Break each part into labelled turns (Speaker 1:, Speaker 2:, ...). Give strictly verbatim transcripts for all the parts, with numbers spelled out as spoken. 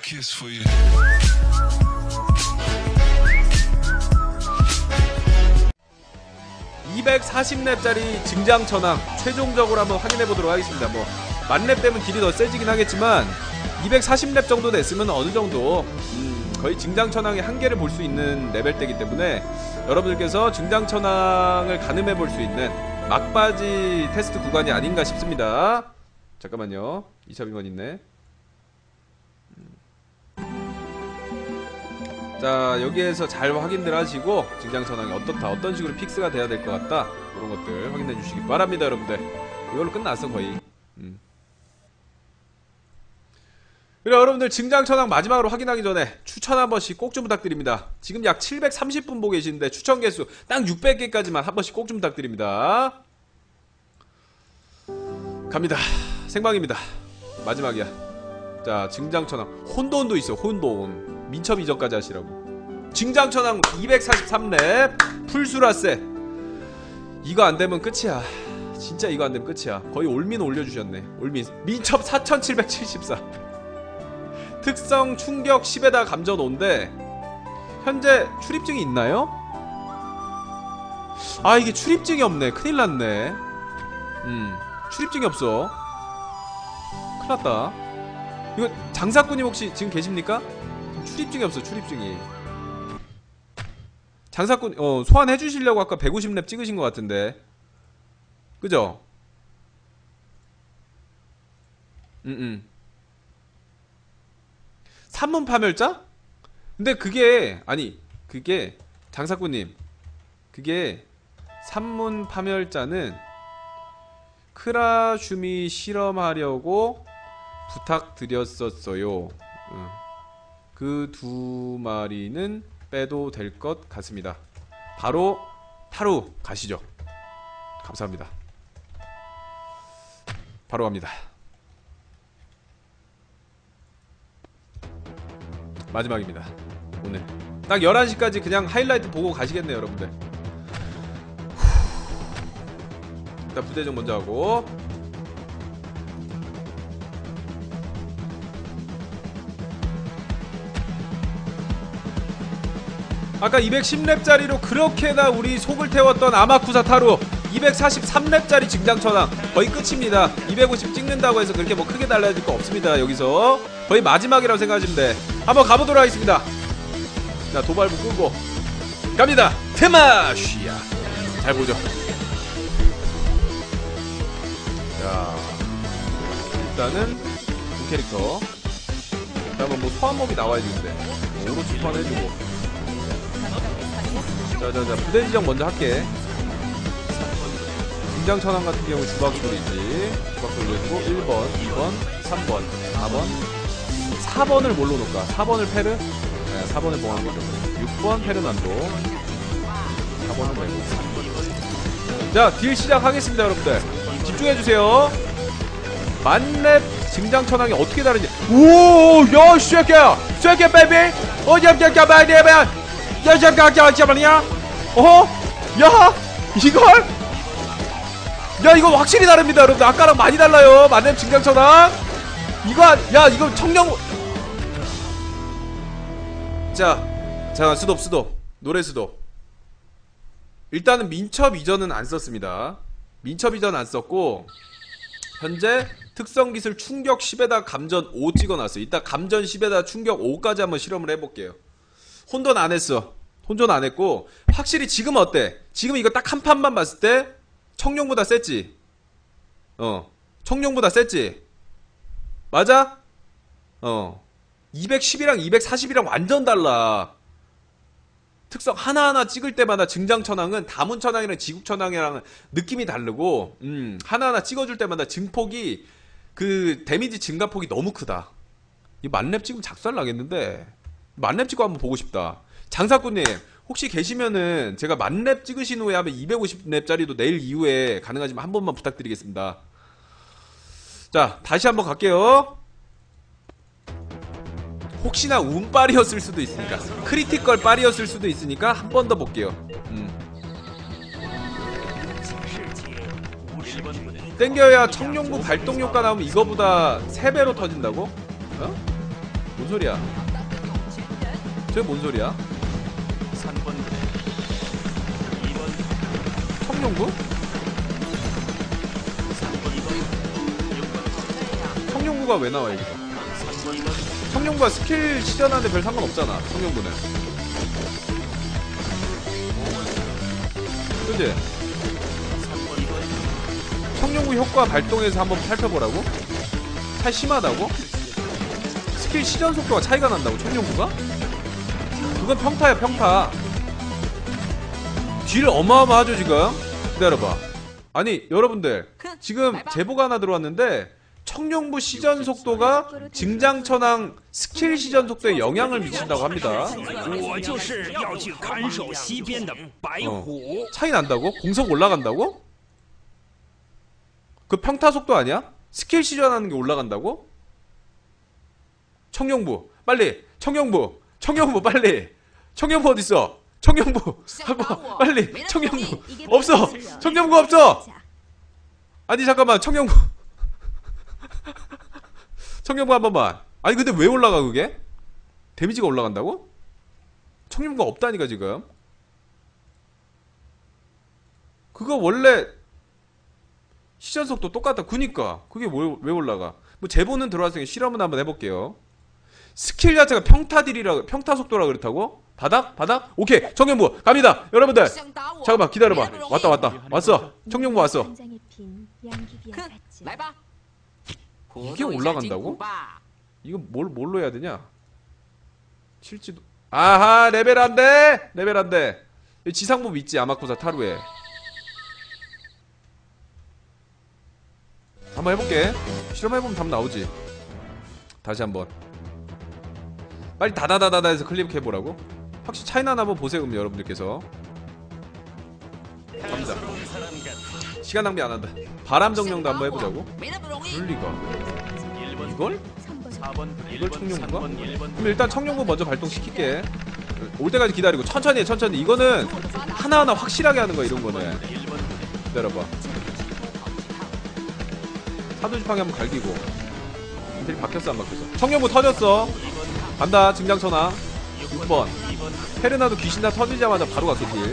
Speaker 1: kiss for you.
Speaker 2: 이백사십 렙짜리 증장천왕 최종적으로 한번 확인해 보도록 하겠습니다. 뭐 만 렙 되면 딜이 더 세지긴 하겠지만 이백사십 렙 정도 됐으면 어느 정도 음, 거의 증장천왕의 한계를 볼 수 있는 레벨대이기 때문에 여러분들께서 증장천왕을 가늠해 볼 수 있는 막바지 테스트 구간이 아닌가 싶습니다. 잠깐만요. 이 차 빈건 있네. 자, 여기에서 잘 확인들 하시고 증장천왕이 어떻다, 어떤 식으로 픽스가 돼야 될 것 같다, 그런 것들 확인해 주시기 바랍니다. 여러분들 이걸로 끝났어 거의. 음. 그래, 여러분들 증장천왕 마지막으로 확인하기 전에 추천 한 번씩 꼭 좀 부탁드립니다. 지금 약 칠백삼십 분 보고 계시는데 추천 개수 딱 육백 개까지만 한 번씩 꼭 좀 부탁드립니다. 갑니다. 생방입니다. 마지막이야. 자, 증장천왕 혼돈도 있어. 혼돈 민첩 이전까지 하시라고. 증장천왕 이백사십삼 렙 풀수라세. 이거 안되면 끝이야. 진짜 이거 안되면 끝이야. 거의 올민 올려주셨네. 올민 민첩 사천칠백칠십사. 특성 충격 십에다 감전 오인데 현재 출입증이 있나요? 아, 이게 출입증이 없네. 큰일났네. 음 출입증이 없어. 큰일났다. 이거 장사꾼님 혹시 지금 계십니까? 출입증이 없어. 출입증이. 장사꾼 어 소환해주시려고 아까 백오십 렙 찍으신 것 같은데, 그죠? 음음 산문 파멸자? 근데 그게 아니 그게 장사꾼님, 그게 산문 파멸자는 크라슈미 실험하려고 부탁드렸었어요. 응. 그 두 마리는 빼도 될 것 같습니다. 바로 타루 가시죠. 감사합니다. 바로 갑니다. 마지막입니다. 오늘 딱 열한 시까지 그냥 하이라이트 보고 가시겠네요. 여러분들 일단 부대정 먼저 하고, 아까 이백십 렙짜리로 그렇게나 우리 속을 태웠던 아마쿠사 타루 이백사십삼 렙짜리 증장천왕 거의 끝입니다. 이백오십 찍는다고 해서 그렇게 뭐 크게 달라질 거 없습니다. 여기서 거의 마지막이라고 생각하시면 돼. 한번 가보도록 하겠습니다. 자, 도발부 끄고 갑니다. 테마쉬야. 잘 보죠. 자, 일단은 두 캐릭터. 그다음에 뭐 소환몹이 나와야 되는데 오로치 소환해주고. 자자자, 부대 지정 먼저 할게. 증장천왕 같은 경우 주박 돌이지. 주박 돌려주고 일 번, 이 번, 삼 번, 사 번, 사 번을 뭘로 놓을까? 사 번을 페르? 네, 사 번을 봉하는 거죠. 육 번 페르난도, 사 번을 메고. 자, 딜 시작하겠습니다. 여러분들 집중해주세요. 만렙 증장천왕이 어떻게 다른지. 오, 야, 쉐이야, 쉐이야, 베이비. 어, 야, 야, 야, 베이비. 야, 야, 야, 야, 잠깐만요. 어허? 야, 이걸? 야, 이거 확실히 다릅니다, 여러분들. 아까랑 많이 달라요. 만렙 증장천왕. 이거, 야, 이거 청령. 자, 자, 스톱, 스톱. 노래 스톱. 일단은 민첩 이전은 안 썼습니다. 민첩 이전 안 썼고, 현재 특성기술 충격 십에다 감전 오 찍어놨어요. 이따 감전 십에다 충격 오까지 한번 실험을 해볼게요. 혼돈 안 했어. 혼돈 안 했고, 확실히 지금 어때? 지금 이거 딱 한 판만 봤을 때 청룡보다 셌지? 어, 청룡보다 셌지? 맞아? 어, 이백십이랑 이백사십이랑 완전 달라. 특성 하나하나 찍을 때마다 증장천왕은 다문천왕이랑 지국천왕이랑 느낌이 다르고, 음, 하나하나 찍어줄 때마다 증폭이, 그 데미지 증가폭이 너무 크다. 이 만렙 찍으면 작살 나겠는데, 만렙 찍고 한번 보고 싶다. 장사꾼님 혹시 계시면은 제가 만렙 찍으신 후에 하면 이백오십 렙짜리도 내일 이후에 가능하지만 한 번만 부탁드리겠습니다. 자, 다시 한번 갈게요. 혹시나 운빨이었을 수도 있으니까, 크리티컬 빨이었을 수도 있으니까 한 번 더 볼게요. 음. 땡겨야 청룡부 발동효과 나오면 이거보다 세 배로 터진다고? 어? 뭔 소리야? 저게 뭔 소리야? 청룡부? 청룡부가 왜 나와 여기서? 청룡부가 스킬 시전하는데 별 상관없잖아. 청룡부는 그치? 청룡부 효과 발동해서 한번 살펴보라고? 차이 심하다고? 스킬 시전 속도가 차이가 난다고 청룡부가? 그건 평타야 평타. 딜 어마어마하죠 지금. 기다려봐. 아니 여러분들 지금 제보가 하나 들어왔는데 청룡부 시전 속도가 증장천왕 스킬 시전 속도에 영향을 미친다고 합니다. 어. 차이 난다고? 공속 올라간다고? 그 평타 속도 아니야? 스킬 시전하는 게 올라간다고? 청룡부 빨리! 청룡부! 청룡부 빨리! 청룡부 어딨어? 청룡부! 한번 빨리! 청룡부! 없어! 청룡부 없어! 아니 잠깐만 청룡부 청룡부 한 번만. 아니 근데 왜 올라가 그게? 데미지가 올라간다고? 청룡부가 없다니까 지금. 그거 원래 시전 속도 똑같다. 그니까 그게 왜, 왜 올라가? 뭐 제보는 들어왔으니까 실험은 한번 해볼게요. 스킬 자체가 평타 딜이라 평타 속도라 그렇다고? 바닥? 바닥? 오케이 청룡부 갑니다 여러분들. 잠깐만 기다려봐. 왔다 왔다 왔어. 청룡부 왔어. 이게 올라간다고? 이거 뭘 뭘로 해야 되냐? 칠지도 아하 레벨 안돼 레벨 안돼. 지상법 있지 아마쿠사 타루에. 한번 해볼게. 실험해보면 답 나오지. 다시 한번 빨리 다다다다다 해서 클릭해보라고? 확실히 차이나나 한번 보세요 그럼 여러분들께서. 갑니다. 시간 낭비 안한다. 바람 정령도 한번 해보자고? 그럴리가. 이걸? 이걸 청룡부가? 그럼 일단 청룡부 먼저 발동시킬게. 올 때까지 기다리고 천천히 해 천천히. 이거는 하나하나 확실하게 하는 거야 이런거는. 기다려봐. 사도지팡이 한번 갈기고. 인텔이 바뀌었어 안 바뀌었어? 청룡부 터졌어. 간다 증장천왕 육 번. 페르나도 귀신 다 터지자마자 바로 갈게 딜.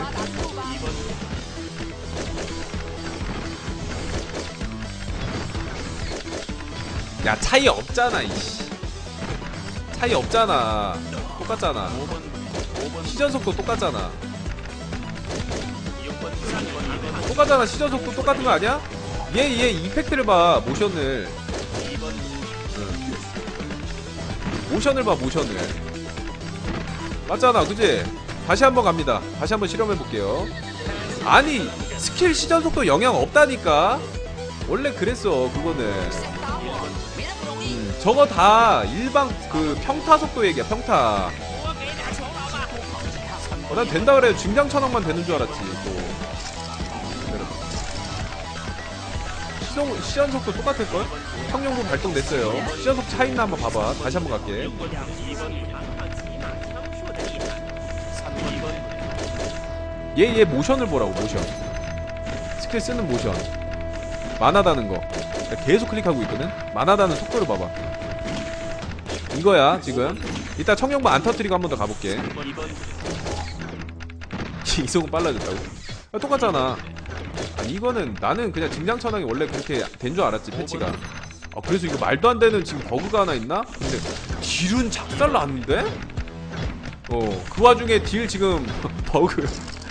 Speaker 2: 야 차이 없잖아 이씨. 차이 없잖아. 똑같잖아. 시전 속도 똑같잖아. 똑같잖아. 시전 속도 똑같은 거 아니야? 얘 얘 이펙트를 봐. 모션을. 응. 모션을 봐 모션을. 맞잖아 그지? 다시 한번 갑니다. 다시 한번 실험해볼게요. 아니 스킬 시전 속도 영향 없다니까. 원래 그랬어 그거는. 음, 저거 다 일방 그 평타 속도 얘기야 평타. 어, 난 된다 그래. 증장천왕만 되는 줄 알았지 또. 시전, 시전 속도 똑같을걸? 청룡부 발동됐어요. 시전 속도 차이나 한번 봐봐. 다시 한번 갈게. 얘, 얘 모션을 보라고 모션. 스킬 쓰는 모션. 만하다는 거. 계속 클릭하고 있거든? 만하다는 속도를 봐봐. 이거야 지금. 이따 청룡부 안 터뜨리고 한 번 더 가볼게. 이속은 빨라졌다고? 야, 똑같잖아. 아니 이거는 나는 그냥 증장천왕이 원래 그렇게 된 줄 알았지 패치가. 아 그래서 이거 말도 안 되는 지금 버그가 하나 있나? 근데 딜은 작살 났는데? 어 그 와중에 딜 지금 버그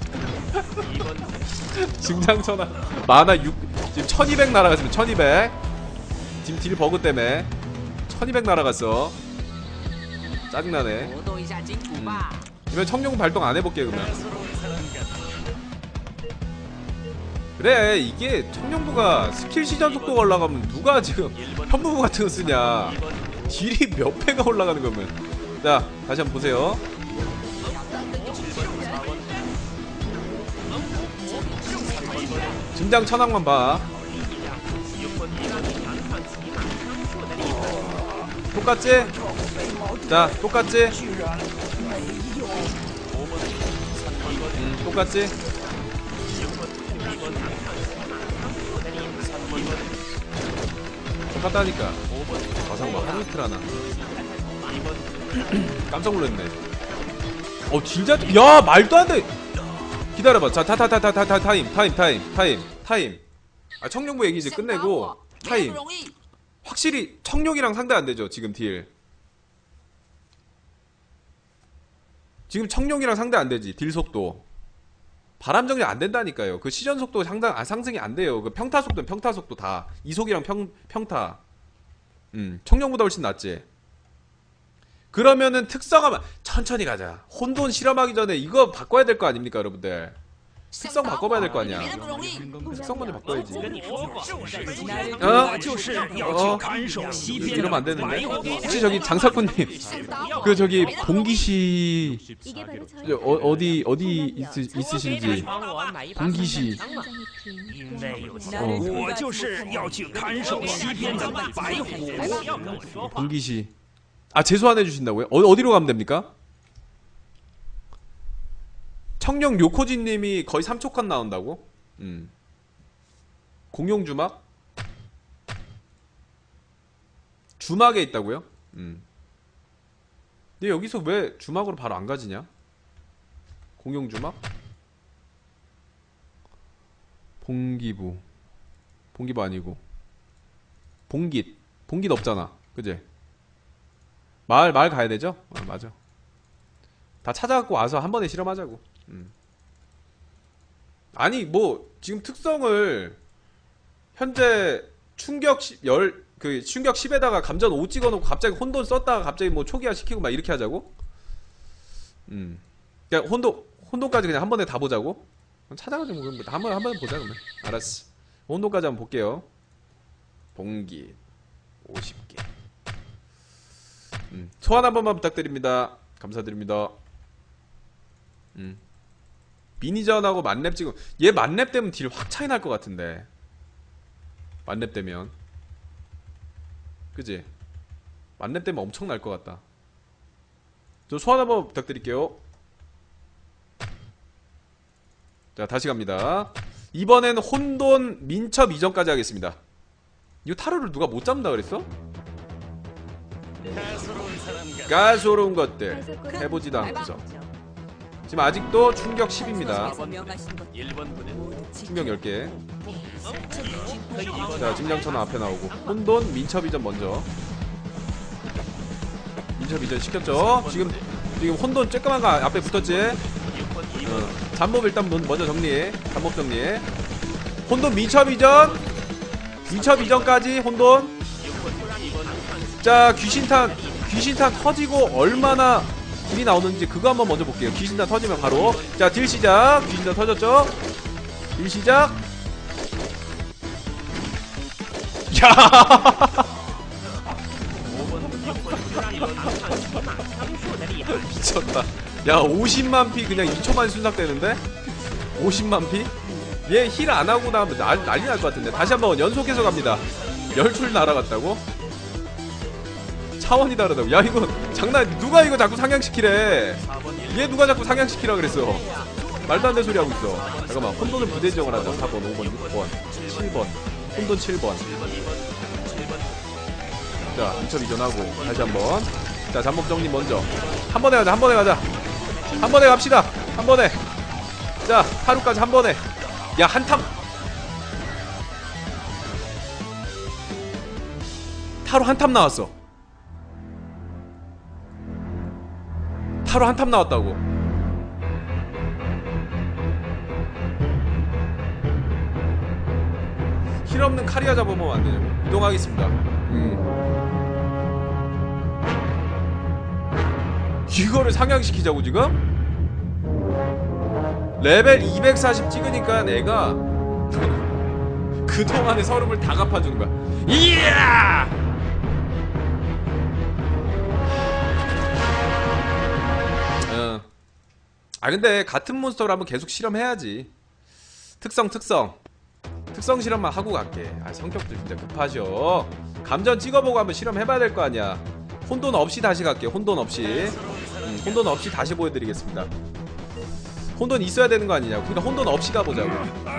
Speaker 2: 증장천왕 만화 육 지금 천이백 날아갔으면 천이백. 지금 딜 버그 때문에 천이백 날아갔어. 짜증나네. 음. 이번 청룡부 발동 안 해볼게 그러면. 그래 이게 청룡부가 스킬 시전 속도가 올라가면 누가 지금 현무부 같은 거 쓰냐. 딜이 몇 배가 올라가는 거면. 자 다시 한번 보세요. 증장천왕만 봐. 똑같지? 자 똑같지? 음 똑같지? 똑같다니까. 가상봐 하루이틀 하나. 깜짝 놀랐네. 어 진짜 야 말도 안 돼. 기다려봐. 자 타 타 타 타 타 타 타임 타임 타임 타임 타임. 아 청룡부 얘기 이제 끝내고 타임. 확실히 청룡이랑 상대 안 되죠 지금 딜. 지금 청룡이랑 상대 안 되지 딜 속도. 바람 정리 안 된다니까요. 그 시전 속도 상당 아, 상승이 안 돼요. 그 평타 속도는 평타 속도 다 이속이랑 평 평타. 음 청룡보다 훨씬 낫지. 그러면은 특성화만 천천히 가자. 혼돈 실험하기 전에 이거 바꿔야 될 거 아닙니까 여러분들. 특성 바꿔봐야 될 거 아니야. 특성 먼저 바꿔야지. 어? 어? 이러면 안 되는데. 혹시 저기 장사꾼님 그 저기 봉기시 어, 어디 어디 있으, 있으신지 봉기시. 어. 봉기시. 아 재소환 해주신다고요? 어, 어디로 가면 됩니까? 청룡 요코진님이 거의 삼 초 컷 나온다고? 음. 공용 주막? 주막에 있다고요? 음. 근데 여기서 왜 주막으로 바로 안 가지냐? 공용 주막? 봉기부. 봉기부 아니고. 봉깃. 봉깃 없잖아. 그지? 마을, 마을 가야 되죠? 아, 맞아. 다 찾아갖고 와서 한 번에 실험하자고. 음. 아니 뭐 지금 특성을 현재 충격 열 그 충격 십에다가 감전 오 찍어놓고 갑자기 혼돈 썼다가 갑자기 뭐 초기화 시키고 막 이렇게 하자고? 음. 그냥 혼돈 혼돈까지 그냥 한 번에 다 보자고? 찾아가지고 뭐 한번 한 번에 보자 그러면. 알았어. 혼돈까지 한번 볼게요. 봉기 오십 개. 음. 소환 한 번만 부탁드립니다. 감사드립니다. 음. 미니전하고 만렙 지금 얘 만렙 되면 딜 확 차이 날 것 같은데. 만렙 되면 그지? 만렙 되면 엄청 날 것 같다. 저 소환 한번 부탁드릴게요. 자 다시 갑니다. 이번엔 혼돈 민첩 이전까지 하겠습니다. 이거 타로를 누가 못 잡는다 그랬어? 가소로운 것들 해보지도 않고서 지금 아직도 충격 십입니다. 충격 열 개. 자 짐장천은 앞에 나오고 혼돈 민첩 이전 먼저. 민첩 이전 시켰죠. 지금 지금 혼돈 쬐끄만 거 앞에 붙었지. 어, 잠복 일단 먼저 정리해. 잠복 정리해. 혼돈 민첩 이전. 민첩 이전까지 혼돈. 자 귀신탄 귀신탄 터지고 얼마나 딜이 나오는지 그거 한번 먼저 볼게요. 귀신탄 터지면 바로 자 딜 시작. 귀신탄 터졌죠. 딜 시작. 야 미쳤다. 야 오십만 피 그냥 이 초만 순삭되는데? 오십만 피? 얘 힐 안하고 나면 난리 날 것 같은데. 다시 한번 연속해서 갑니다. 열출 날아갔다고? 차원이 다르다고. 야 이거 장난. 누가 이거 자꾸 상향시키래. 얘 누가 자꾸 상향시키라 그랬어. 말도 안 되는 소리 하고 있어. 잠깐만 혼돈을 부대 지정을 하자. 사 번 오 번 육 번 칠 번 혼돈 칠 번. 자 민첩 이전하고 다시 한번. 자 잠복 정리 먼저. 한 번에 가자. 한 번에 가자. 한 번에 갑시다. 한 번에. 자 하루까지 한 번에. 야 한탐 타로 한탐 나왔어. 타로 한탐 나왔다고. 힐 없는 카리아 잡아보면 안 되냐고. 이동하겠습니다. 음. 이거를 상향시키자고 지금? 레벨 이백사십 찍으니까 내가 그동안의 서름을 다 갚아주는 거야. 이야! 어. 아 근데 같은 몬스터를 한번 계속 실험해야지. 특성 특성 특성 실험만 하고 갈게. 아 성격들 진짜 급하셔. 감전 찍어보고 한번 실험해봐야 될 거 아니야. 혼돈 없이 다시 갈게. 혼돈 없이. 음, 혼돈 없이 다시 보여드리겠습니다. 혼돈 있어야 되는 거 아니냐고. 그러니까 혼돈 없이 가보자고.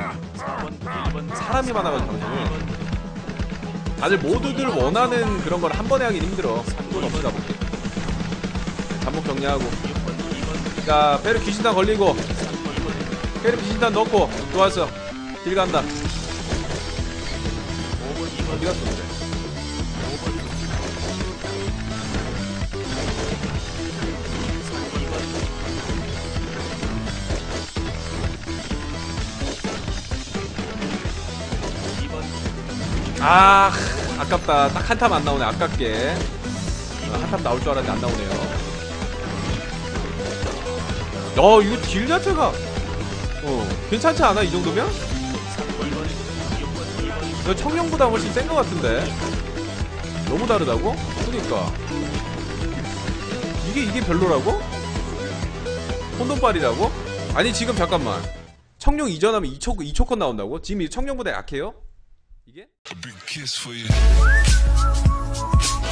Speaker 2: 사람이 많아가지고 방송은 다들 모두들 원하는 그런 걸 한 번에 하긴 힘들어. 혼돈 없이 가볼게. 대폭 정리하고. 자, 페르 귀신탄 걸리고. 페르 귀신탄 넣고. 좋았어. 길 간다. 어디 갔어, 근데? 아, 아깝다. 딱 한 탑 안 나오네. 아깝게. 한 탑 나올 줄 알았는데 안 나오네요. 어, 이거 딜 자체가 어, 괜찮지 않아? 이 정도면? 이거 청룡보다 훨씬 센 것 같은데. 너무 다르다고? 그니까 이게 이게 별로라고? 혼돈빨이라고? 아니 지금 잠깐만, 청룡 이전하면 이 초, 이 초컷 나온다고? 지금 이 청룡보다 약해요? 이게?